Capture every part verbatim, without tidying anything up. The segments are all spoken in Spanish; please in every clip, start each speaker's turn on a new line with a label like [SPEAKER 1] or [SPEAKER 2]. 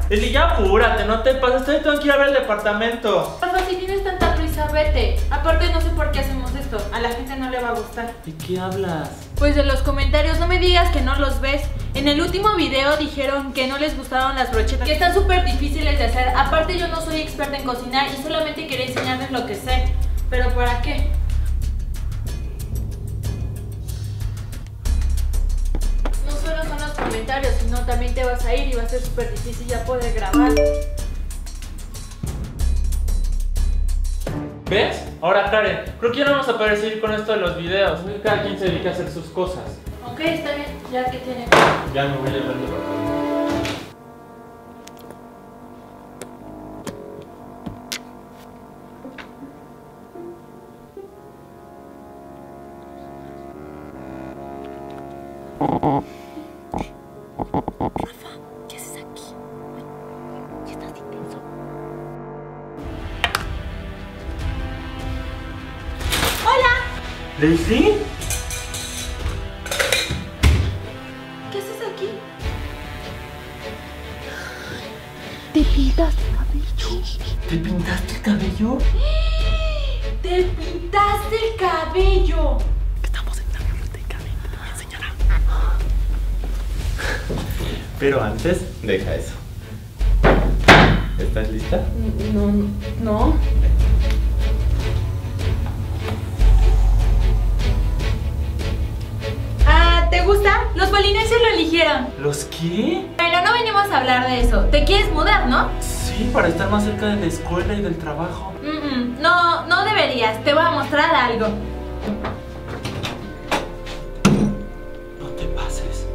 [SPEAKER 1] Lili, ya apúrate, no te pases, estoy tengo que ir a ver el departamento.
[SPEAKER 2] Rafa, si tienes tanta prisa, vete. Aparte no sé por qué hacemos esto, a la gente no le va a gustar.
[SPEAKER 1] ¿De qué hablas?
[SPEAKER 2] Pues de los comentarios, no me digas que no los ves. En el último video dijeron que no les gustaron las brochetas, que están súper difíciles de hacer. Aparte yo no soy experta en cocinar y solamente quería enseñarles lo que sé. ¿Pero para qué? No solo son los comentarios, sino también te vas a ir y va a ser súper difícil ya poder grabar.
[SPEAKER 1] ¿Ves? Ahora Karen, creo que ya no vamos a poder seguir con esto de los videos. Cada quien se dedica a hacer sus cosas.
[SPEAKER 2] Ok, está bien, ya que tiene.
[SPEAKER 1] Ya me voy a ver el departamento.
[SPEAKER 2] Rafa, ¿qué haces aquí? ¿Qué estás intenso? ¡Hola!
[SPEAKER 1] ¿Daisy?
[SPEAKER 2] ¿Qué haces aquí?
[SPEAKER 3] ¿Te pintaste el cabello?
[SPEAKER 1] ¿Te pintaste el cabello?
[SPEAKER 2] ¡Te pintaste el cabello!
[SPEAKER 1] Estamos en la biblioteca, ven, te voy a enseñar algo. Pero antes, deja eso. ¿Estás lista?
[SPEAKER 2] No, no. Ah, ¿te gusta? Los polinesios lo eligieron.
[SPEAKER 1] ¿Los qué?
[SPEAKER 2] Pero no venimos a hablar de eso. ¿Te quieres mudar, no?
[SPEAKER 1] Sí, para estar más cerca de la escuela y del trabajo.
[SPEAKER 2] Mm, mm, no, no deberías. Te voy a mostrar algo.
[SPEAKER 1] No te pases.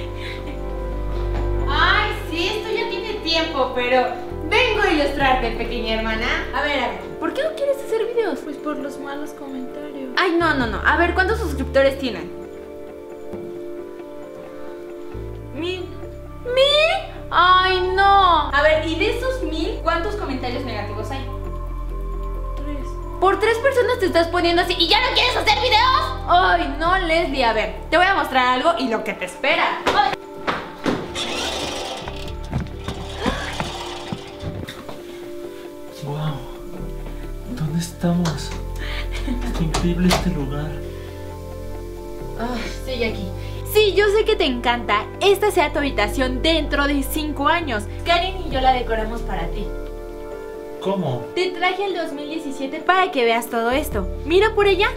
[SPEAKER 2] Ay, sí, esto ya tiene tiempo, pero vengo a ilustrarte, pequeña hermana. A ver, a ver, ¿por qué no quieres hacer videos? Pues por los malos comentarios. Ay, no, no, no. A ver, ¿cuántos suscriptores tienen? Mil. ¿Mil? Ay, no. A ver, ¿y de esos mil, cuántos comentarios negativos hay? Tres. ¿Por tres personas te estás poniendo así y ya no quieres hacer videos? Ay, no, Leslie. A ver, te voy a mostrar algo y lo que te espera. Ay.
[SPEAKER 1] Wow. ¿Dónde estamos? Está increíble este lugar.
[SPEAKER 2] Ay, estoy aquí. Sí, yo sé que te encanta. Esta sea tu habitación dentro de cinco años. Karen y yo la decoramos para ti.
[SPEAKER 1] ¿Cómo?
[SPEAKER 2] Te traje el dos mil diecisiete para que veas todo esto. Mira por allá.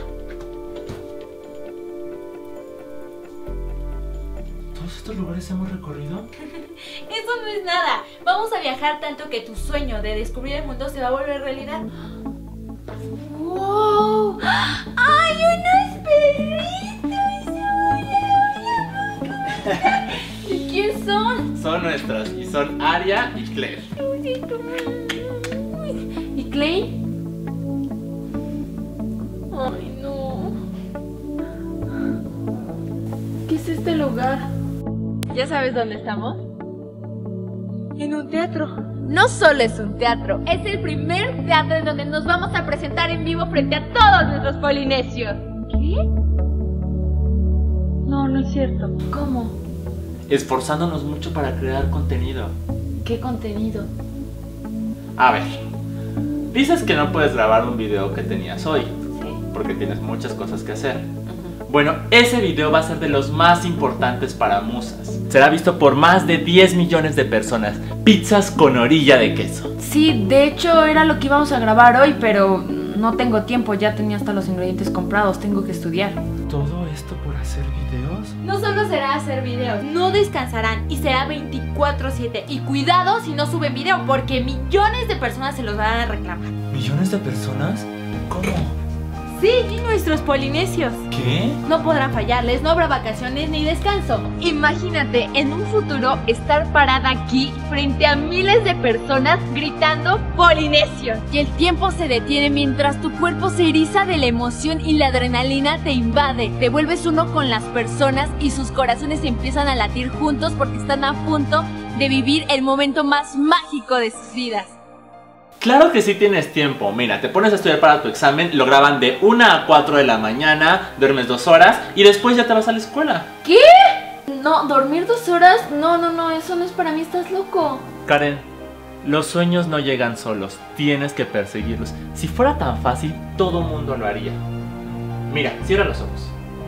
[SPEAKER 1] ¿Todos estos lugares hemos recorrido?
[SPEAKER 2] Eso no es nada. Vamos a viajar tanto que tu sueño de descubrir el mundo se va a volver realidad. ¡Wow! ¡Ay, unos perritos! ¿Y quién son?
[SPEAKER 1] Son nuestras y son Aria y Claire.
[SPEAKER 2] ¿Y Clay? Ay, no. ¿Qué es este lugar? ¿Ya sabes dónde estamos? En un teatro. No solo es un teatro, es el primer teatro en donde nos vamos a presentar en vivo frente a todos nuestros polinesios. ¿Qué? No, no es cierto. ¿Cómo?
[SPEAKER 1] Esforzándonos mucho para crear contenido.
[SPEAKER 2] ¿Qué contenido?
[SPEAKER 1] A ver, dices que no puedes grabar un video que tenías hoy,
[SPEAKER 2] Sí.
[SPEAKER 1] porque tienes muchas cosas que hacer. Bueno, ese video va a ser de los más importantes para Musas. Será visto por más de diez millones de personas. Pizzas con orilla de queso.
[SPEAKER 2] Sí, de hecho era lo que íbamos a grabar hoy, pero no tengo tiempo, ya tenía hasta los ingredientes comprados, tengo que estudiar.
[SPEAKER 1] ¿Todo esto por hacer videos?
[SPEAKER 2] No solo será hacer videos, no descansarán y será veinticuatro siete. Y cuidado si no suben video, porque millones de personas se los van a reclamar.
[SPEAKER 1] ¿Millones de personas? ¿Cómo?
[SPEAKER 2] Sí, y nuestros polinesios.
[SPEAKER 1] ¿Qué?
[SPEAKER 2] No podrán fallarles, no habrá vacaciones ni descanso. Imagínate en un futuro estar parada aquí frente a miles de personas gritando polinesios. Y el tiempo se detiene mientras tu cuerpo se eriza de la emoción y la adrenalina te invade. Te vuelves uno con las personas y sus corazones empiezan a latir juntos porque están a punto de vivir el momento más mágico de sus vidas.
[SPEAKER 1] Claro que sí tienes tiempo. Mira, te pones a estudiar para tu examen, lo graban de una a cuatro de la mañana, duermes dos horas y después ya te vas a la escuela.
[SPEAKER 2] ¿Qué? No, dormir dos horas, no, no, no, eso no es para mí, estás loco.
[SPEAKER 1] Karen, Los sueños no llegan solos, tienes que perseguirlos. Si fuera tan fácil, todo mundo lo haría. Mira, cierra los ojos.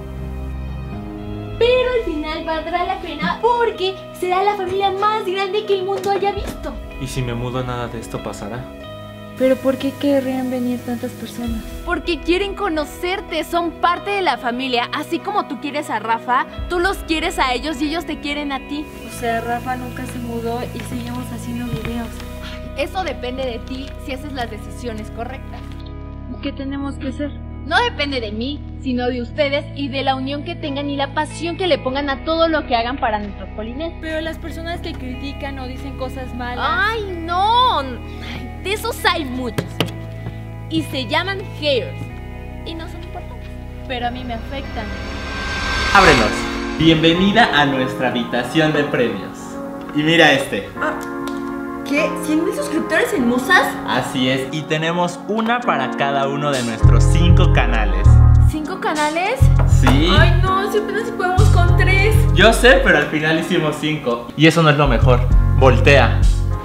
[SPEAKER 2] Pero al final valdrá la pena porque será la familia más grande que el mundo haya visto.
[SPEAKER 1] ¿Y si me mudo, nada de esto pasará?
[SPEAKER 3] ¿Pero por qué querrían venir tantas personas?
[SPEAKER 2] Porque quieren conocerte, son parte de la familia. Así como tú quieres a Rafa, tú los quieres a ellos y ellos te quieren a ti.
[SPEAKER 3] O sea, Rafa nunca se mudó y seguimos haciendo videos.
[SPEAKER 2] Eso depende de ti si haces las decisiones correctas.
[SPEAKER 3] ¿Qué tenemos que hacer?
[SPEAKER 2] No depende de mí, sino de ustedes y de la unión que tengan y la pasión que le pongan a todo lo que hagan para nuestros polinesios.
[SPEAKER 3] Pero las personas que critican o dicen cosas malas...
[SPEAKER 2] ¡Ay, no! De esos hay muchos. Y se llaman haters. Y no son importantes. Pero a mí me afectan.
[SPEAKER 1] ¡Ábrenos! Bienvenida a nuestra habitación de premios. Y mira este.
[SPEAKER 2] ¿Qué? ¿cien mil suscriptores en Musas?
[SPEAKER 1] Así es, y tenemos una para cada uno de nuestros cinco canales.
[SPEAKER 2] ¿Cinco canales?
[SPEAKER 1] Sí.
[SPEAKER 3] Ay, no, si apenas si podemos con tres.
[SPEAKER 1] Yo sé, pero al final hicimos cinco. Y eso no es lo mejor. Voltea.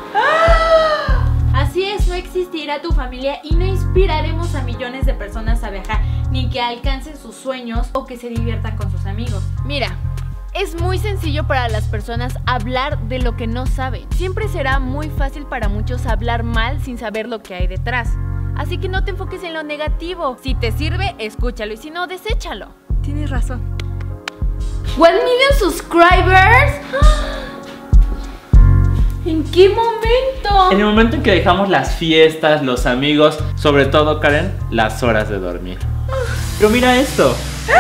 [SPEAKER 2] Así es, no existirá tu familia y no inspiraremos a millones de personas a viajar, ni que alcancen sus sueños o que se diviertan con sus amigos. Mira, es muy sencillo para las personas hablar de lo que no saben. Siempre será muy fácil para muchos hablar mal sin saber lo que hay detrás. Así que no te enfoques en lo negativo. Si te sirve, escúchalo y si no, deséchalo.
[SPEAKER 3] Tienes razón.
[SPEAKER 2] ¿One million subscribers? ¿En qué momento?
[SPEAKER 1] En el momento en que dejamos las fiestas, los amigos, sobre todo, Karen, las horas de dormir. Pero mira esto.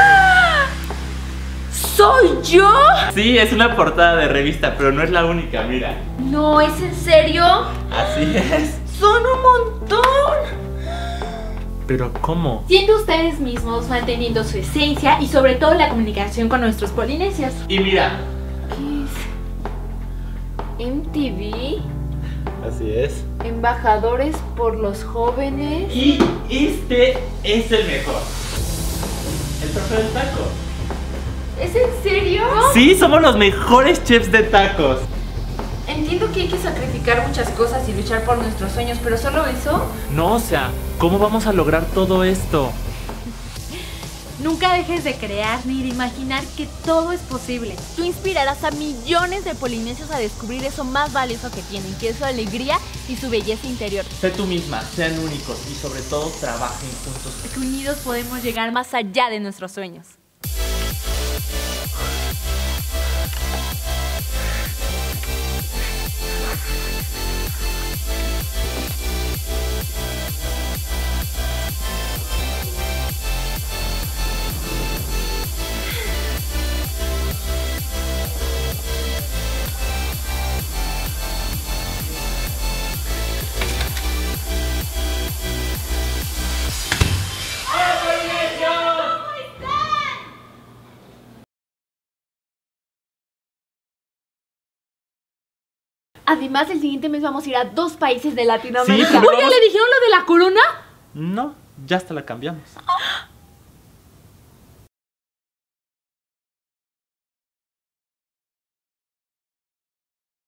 [SPEAKER 2] ¿Soy yo?
[SPEAKER 1] Sí, es una portada de revista, pero no es la única, mira.
[SPEAKER 2] No, ¿es en serio?
[SPEAKER 1] Así es.
[SPEAKER 2] ¡Son un montón!
[SPEAKER 1] ¿Pero cómo?
[SPEAKER 2] Siendo ustedes mismos, manteniendo su esencia y sobre todo la comunicación con nuestros polinesios.
[SPEAKER 1] Y mira.
[SPEAKER 2] ¿Qué es? ¿M T V?
[SPEAKER 1] Así es.
[SPEAKER 2] ¿Embajadores por los jóvenes?
[SPEAKER 1] Y este es el mejor. El trofeo del taco.
[SPEAKER 2] ¿Es en serio?
[SPEAKER 1] Sí, somos los mejores chefs de tacos.
[SPEAKER 2] Entiendo que hay que sacrificar muchas cosas y luchar por nuestros sueños, pero solo eso.
[SPEAKER 1] No, o sea, ¿cómo vamos a lograr todo esto?
[SPEAKER 2] Nunca dejes de crear ni de imaginar que todo es posible. Tú inspirarás a millones de polinesios a descubrir eso más valioso que tienen, que es su alegría y su belleza interior.
[SPEAKER 1] Sé tú misma, sean únicos y sobre todo trabajen juntos.
[SPEAKER 2] Porque unidos podemos llegar más allá de nuestros sueños. Además, el siguiente mes vamos a ir a dos países de Latinoamérica.
[SPEAKER 1] Sí, pero
[SPEAKER 2] Oye,
[SPEAKER 1] vamos-
[SPEAKER 2] ¿le dijeron lo de la corona?
[SPEAKER 1] No, ya hasta la cambiamos.